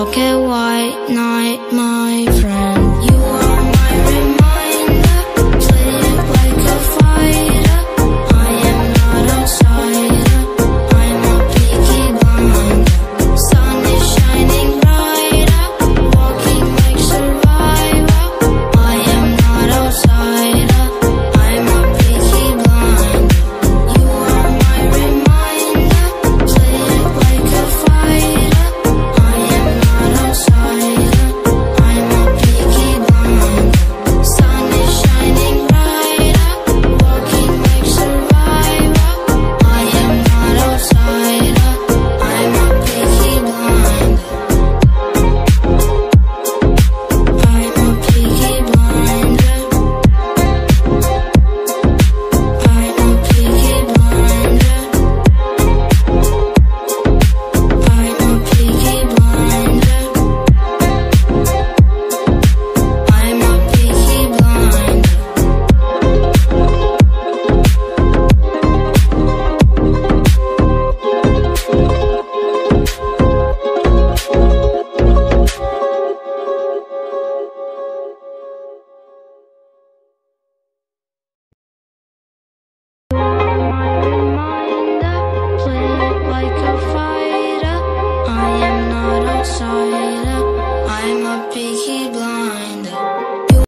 black and white night, my friend. You are my reminder, play it like a fighter. I am not outsider, I'm a peaky blinder. Sun is shining brighter, walking like survivor. I am not outsider, I'm a peaky blinder. You are my reminder, play it like a fighter. I am not outsider, I'm a peaky blinder. Sun is shining brighter, walking like survivor. I am not outsider, I'm a peaky blinder. I'm a peaky blinder. I'm a peaky blinder. I'm a peaky blinder. I'm a peaky blinder. Reminder, play it like a fighter. I am not outside.